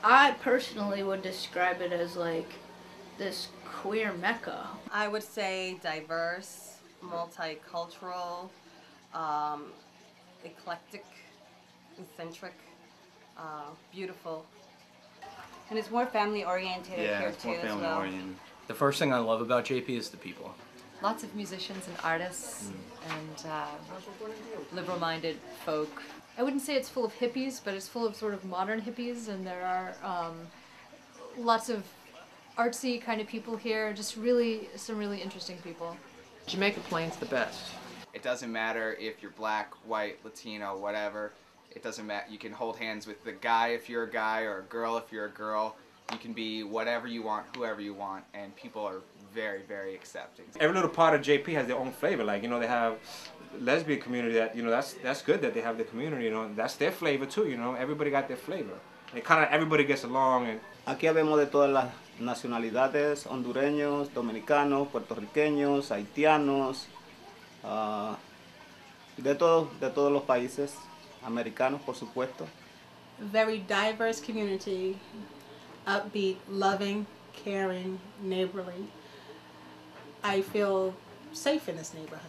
I personally would describe it as like this queer mecca. I would say diverse, multicultural, eclectic, eccentric, beautiful. And it's more family oriented here too as well. The first thing I love about JP is the people. Lots of musicians and artists and liberal-minded folk. I wouldn't say it's full of hippies, but it's full of sort of modern hippies, and there are lots of artsy kind of people here, just really some really interesting people. Jamaica Plain's the best. It doesn't matter if you're black, white, Latino, whatever. It doesn't matter. You can hold hands with the guy if you're a guy, or a girl if you're a girl. You can be whatever you want, whoever you want, and people are very, very accepting. Every little part of JP has their own flavor. Like, you know, they have lesbian community that, you know, that's good that they have the community, you know, that's their flavor too, you know, everybody got their flavor. It kind of, everybody gets along. And aquí habemos de todas las nacionalidades, hondureños, dominicanos, puertorriqueños, haitianos, de todos los países americanos, por supuesto. Very diverse community, upbeat, loving, caring, neighborly. I feel safe in this neighborhood.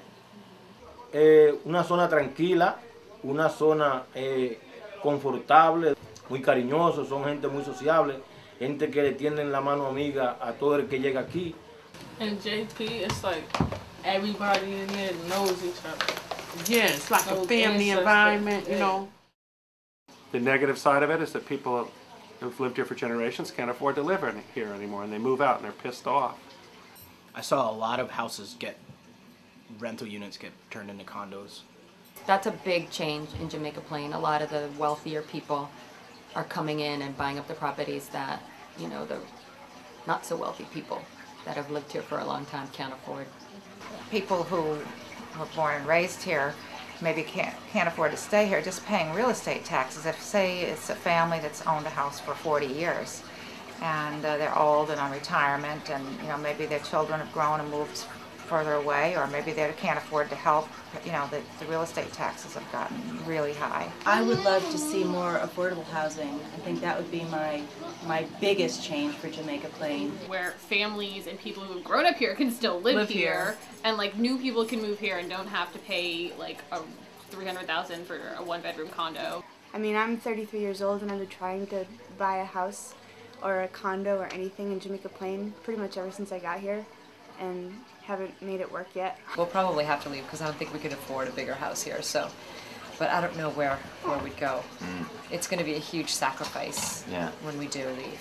Una zona tranquila, una zona confortable, muy cariñosos, son gente muy sociable, gente que le tienden la mano amiga a todo el que llega aquí. In JP, it's like everybody in there knows each other. Yeah, it's like a family environment, you know. The negative side of it is that people who've lived here for generations can't afford to live here anymore, and they move out and they're pissed off. I saw a lot of houses rental units get turned into condos. That's a big change in Jamaica Plain. A lot of the wealthier people are coming in and buying up the properties that, you know, the not so wealthy people that have lived here for a long time can't afford. People who were born and raised here maybe can't afford to stay here, just paying real estate taxes. If, say, it's a family that's owned a house for 40 years and they're old and on retirement, and you know, maybe their children have grown and moved further away, or maybe they can't afford to help, you know, the real estate taxes have gotten really high. I would love to see more affordable housing. I think that would be my biggest change for Jamaica Plain. Where families and people who have grown up here can still live here, and like new people can move here and don't have to pay like a $300,000 for a one-bedroom condo. I mean, I'm 33 years old and I've been trying to buy a house or a condo or anything in Jamaica Plain pretty much ever since I got here, and haven't made it work yet. We'll probably have to leave because I don't think we could afford a bigger house here, so. But I don't know where we'd go. It's going to be a huge sacrifice when we do leave.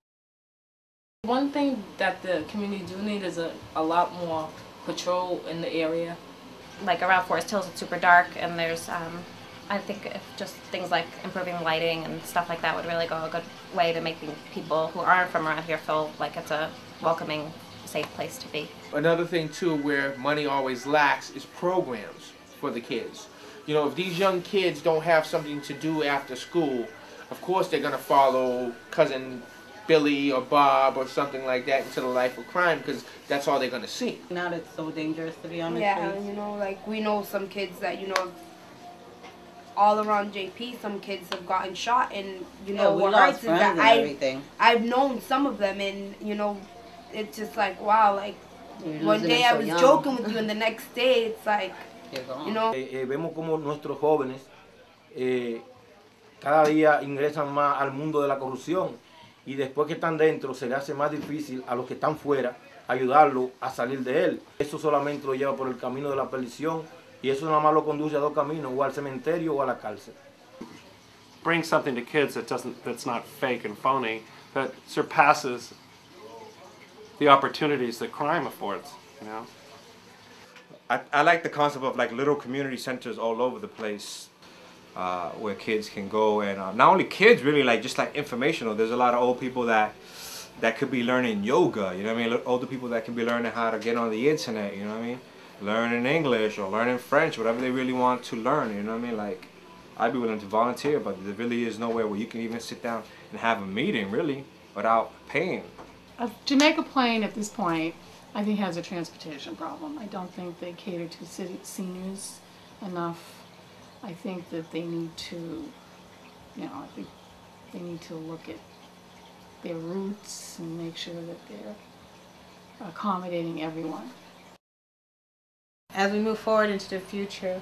One thing that the community do need is a lot more patrol in the area. Like around Forest Hills, it's super dark, and there's, I think if just things like improving lighting and stuff like that would really go a good way to making people who aren't from around here feel like it's a welcoming, safe place to be. Another thing too where money always lacks is programs for the kids. You know, if these young kids don't have something to do after school, of course they're going to follow Cousin Billy or Bob or something like that into the life of crime, because that's all they're going to see. Now it's so dangerous to be on the streets. streets. Yeah, you know, like we know some kids that, you know, all around JP, some kids have gotten shot, and you know what hurts is that I've known some of them, and you know, it's just like wow, like one day I was joking with you, and the next day it's like, you know. Vemos como nuestros jóvenes cada día ingresan más al mundo de la corrupción, y después que están dentro se le hace más difícil a los que están fuera ayudarlo a salir de él. Eso solamente lo lleva por el camino de la perdición. Y eso nada más lo conduce a dos caminos, o al cementerio o a la cárcel. Bring something to kids that's not fake and phony, that surpasses the opportunities that crime affords, you know? I like the concept of like little community centers all over the place where kids can go, and not only kids, really, like just like informational. There's a lot of old people that could be learning yoga, you know what I mean? Older people that can be learning how to get on the internet, you know what I mean? Learning English or learning French, whatever they really want to learn, you know what I mean? Like, I'd be willing to volunteer, but there really is nowhere where you can even sit down and have a meeting, really, without paying. Jamaica Plain, at this point, I think has a transportation problem. I don't think they cater to seniors enough. I think that they need to, you know, I think they need to look at their roots and make sure that they're accommodating everyone. As we move forward into the future,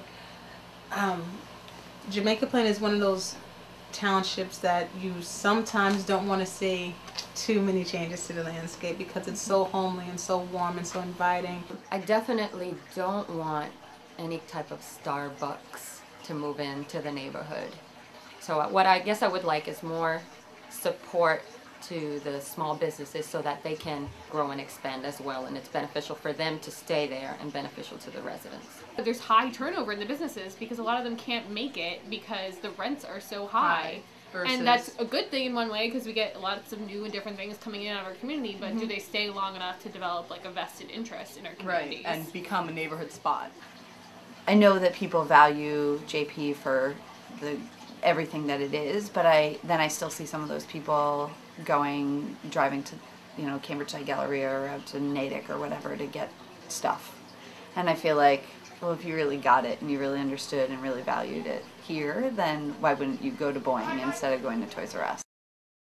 Jamaica Plain is one of those townships that you sometimes don't want to see too many changes to the landscape because it's so homely and so warm and so inviting. I definitely don't want any type of Starbucks to move into the neighborhood. So what I guess I would like is more support to the small businesses so that they can grow and expand as well, and it's beneficial for them to stay there and beneficial to the residents. But there's high turnover in the businesses because a lot of them can't make it because the rents are so high. And that's a good thing in one way because we get lots of new and different things coming in out of our community, but do they stay long enough to develop like a vested interest in our communities? Right, and become a neighborhood spot. I know that people value JP for everything that it is, but I still see some of those people driving to, Cambridge Eye Galleria or out to Natick or whatever to get stuff. And I feel like, well, if you really got it and you really understood and really valued it here, then why wouldn't you go to Boeing instead of going to Toys R Us?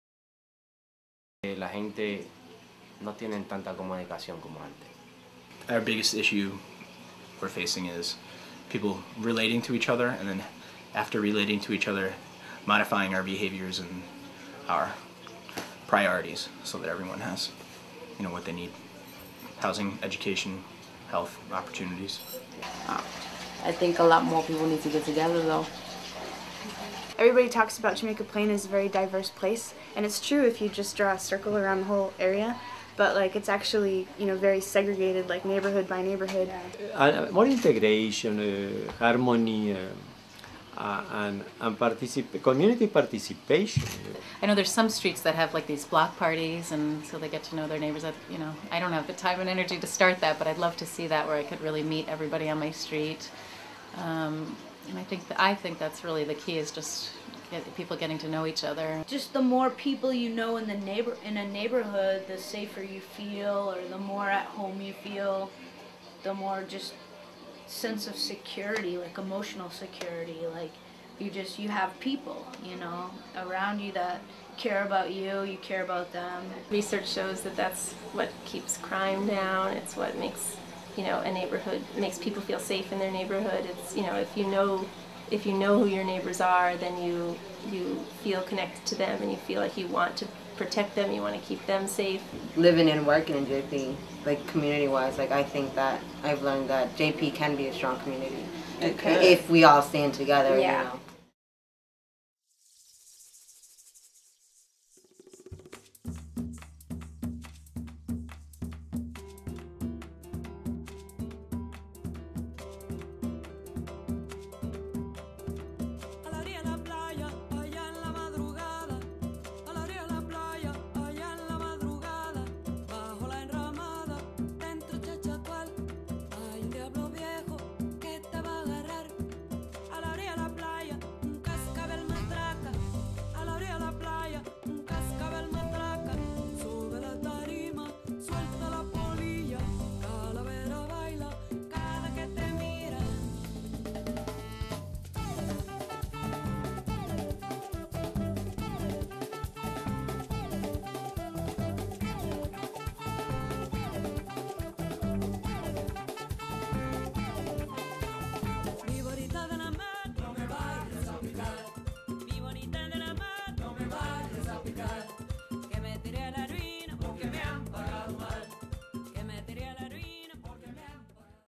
La gente no tienen tanta comunicación como antes. Our biggest issue we're facing is people relating to each other, and then after relating to each other, modifying our behaviors and our priorities so that everyone has, what they need. Housing, education, health, opportunities. I think a lot more people need to get together though. Everybody talks about Jamaica Plain as a very diverse place, and it's true if you just draw a circle around the whole area, but it's actually, very segregated, like neighborhood by neighborhood. More integration, harmony, and community participation. I know there's some streets that have these block parties, and so they get to know their neighbors. I don't have the time and energy to start that, but I'd love to see that where I could really meet everybody on my street. And I think that's really the key, is just people getting to know each other. Just the more people you know in a neighborhood, the safer you feel, or the more at home you feel, the more just sense of security, emotional security. You have people, around you that care about you, you care about them. Research shows that that's what keeps crime down. It's what makes, a neighborhood, makes people feel safe in their neighborhood. It's, if you know who your neighbors are, then you feel connected to them and you feel like you want to protect them, you want to keep them safe. Living and working in JP, community-wise, I think that I've learned that JP can be a strong community if we all stand together. Yeah.